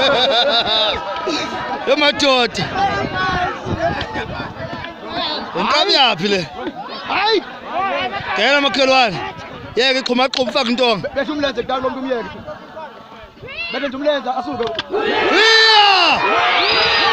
Emadoda. Inkabi yaphi le? Hayi. Ngena makhelwane. Yeke iqhuma ufaka intonga. Besho umlenze kudala lo umyeke. Bese umlenze asuke. Yeah!